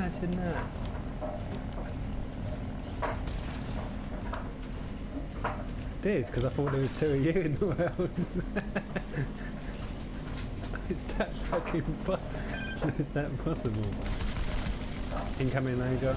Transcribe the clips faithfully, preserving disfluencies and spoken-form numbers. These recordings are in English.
imagine that? Did, because I thought there was two of you in the world. Is that fucking po- is that possible? Incoming laser.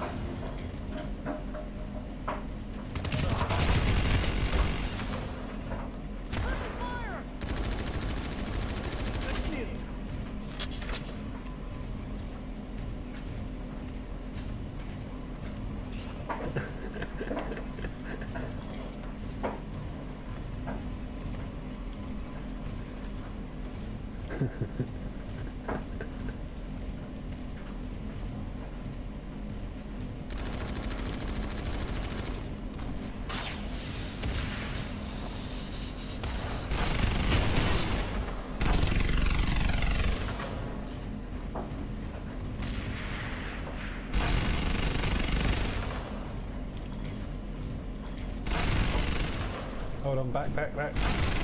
Hold on, back, back, back.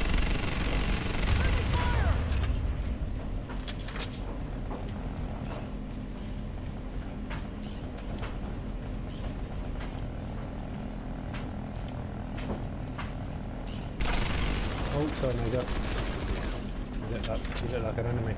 Oh, sorry, Major. You look like, you look like an enemy.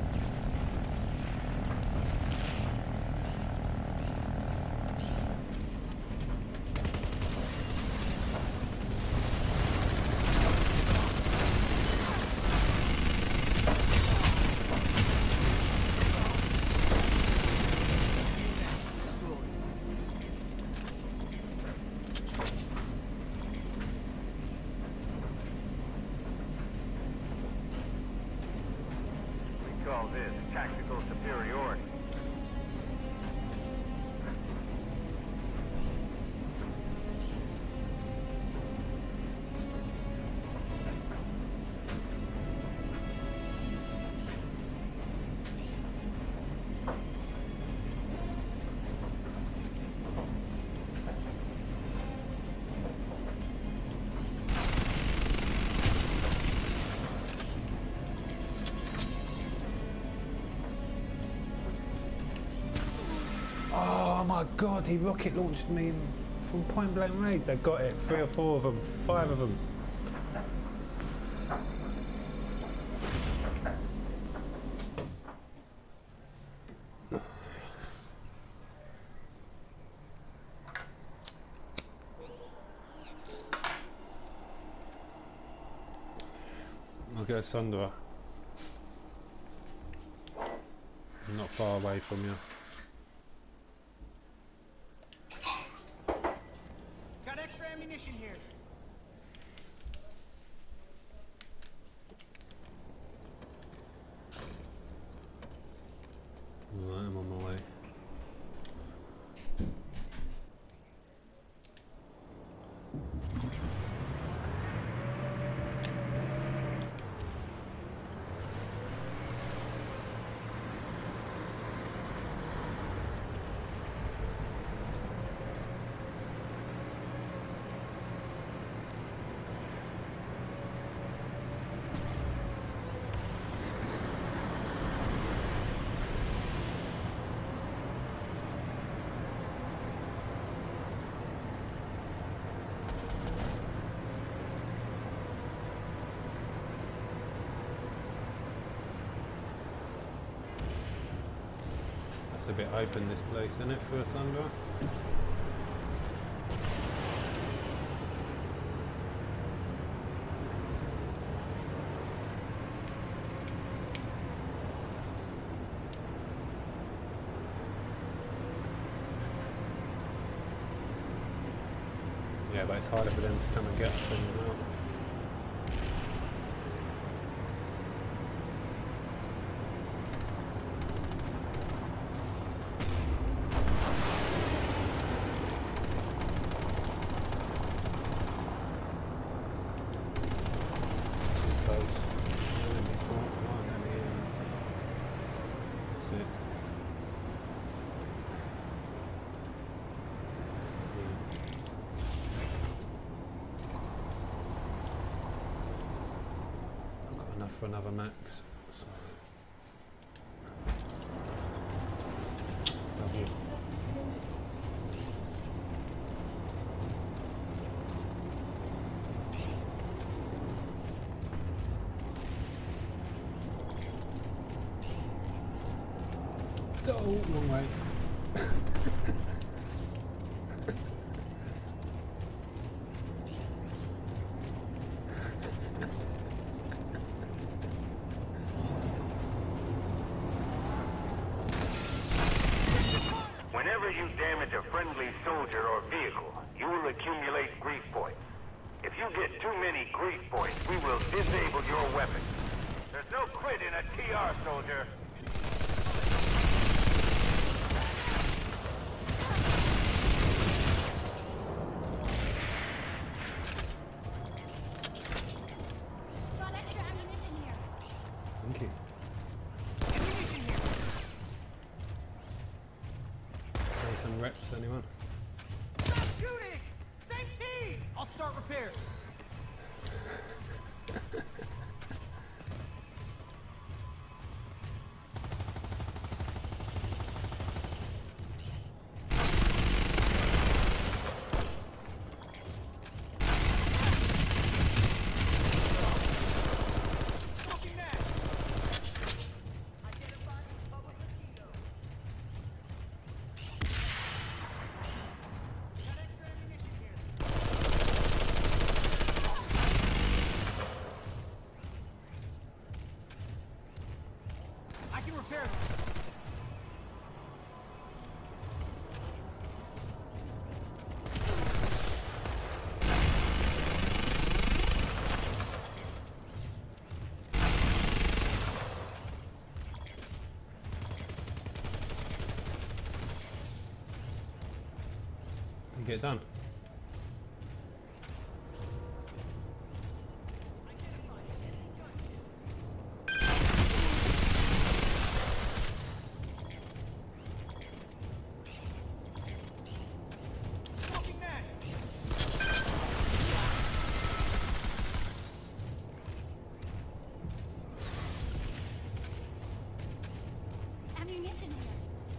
Call this tactical superiority. Oh my god, he rocket launched me from point blank range. They've got it. Three or four of them. Five of them. I'll go Sundra. I'm not far away from you. Got extra ammunition here. Alright, I'm on my way. It's a bit open, this place, isn't it, for a Sundra? Yeah, but it's harder for them to come and get us in as well. For another max. So. Love you. Oh, wrong way. Whenever you damage a friendly soldier or vehicle, you will accumulate grief points. If you get too many grief points, we will disable your weapon. There's no quit in a T R, soldier. Got extra ammunition here. Thank you. Ammunition here. Play some reps, anyone? Stop shooting! Same team! I'll start repairs. Smoking that. Identified public mosquito. Got extra ammunition here. I can repair this. You get done. Smoking that. Ammunition here.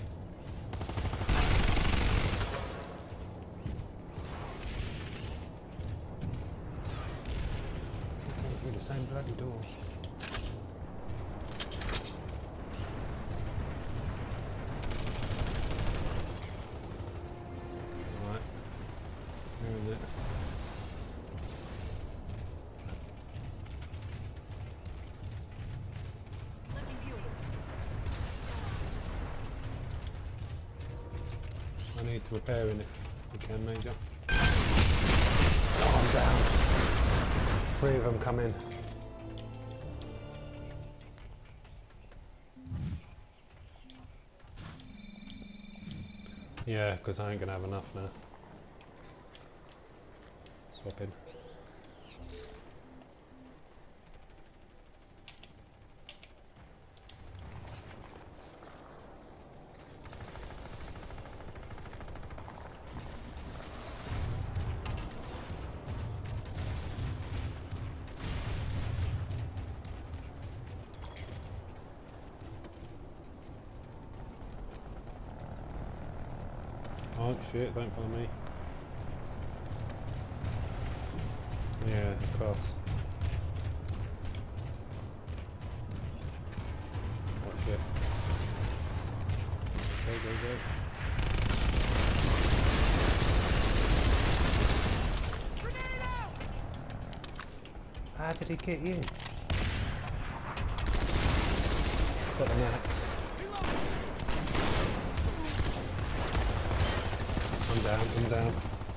Through the same bloody door. Alright. Where is it? Let me view it. I need to repair it if we can, Major. Oh, I'm down. Three of them come in. Yeah, because I ain't gonna have enough now. Swap in. Oh shit, don't follow me. Yeah, of course. Watch it. Go, go, go. Grenade out! How did he get you? Got an axe. I'm down, I'm down.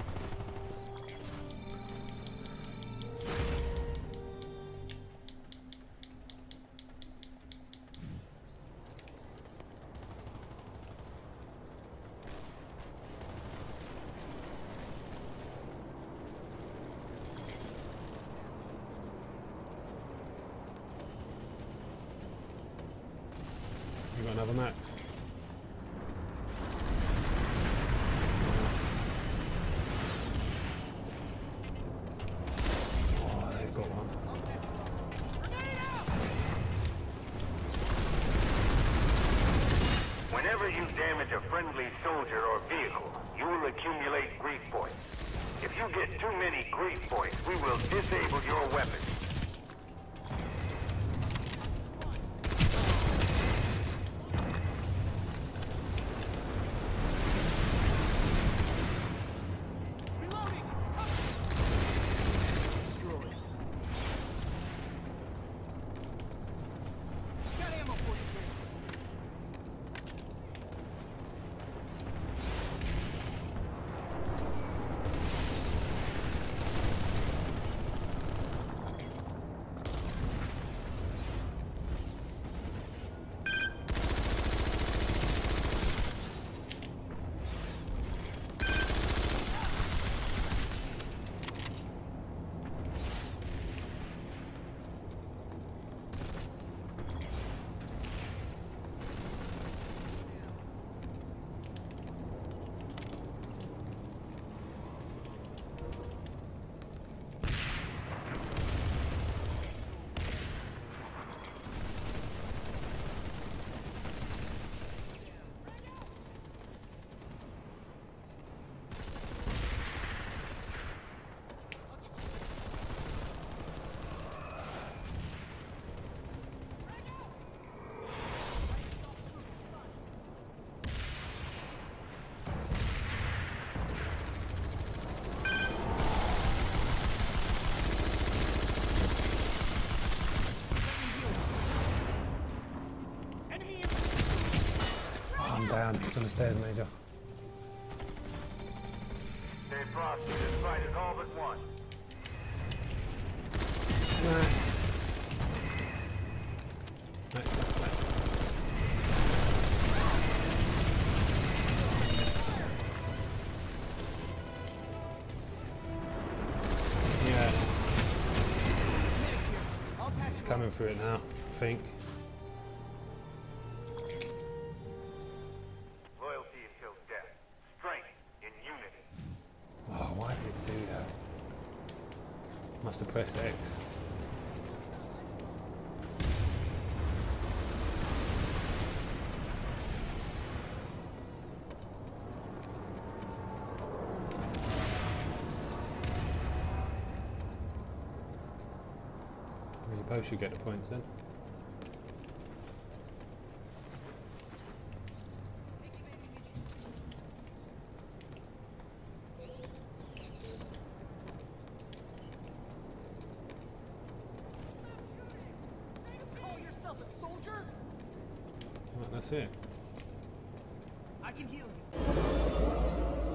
You got another max? Oh, they've got one. Whenever you damage a friendly soldier or vehicle, you will accumulate grief points. If you get too many grief points, we will disable your weapon. down. It's on the stairs, Major. Stay frosty. This fight is all but won. No. No, no, no. Yeah. He's coming through it now, I think. Loyalty until death. Strength in unity. Oh, why did it do that? Must have pressed X. Well, you both should get the points then. You call yourself a soldier? Right, that's it. I can heal you.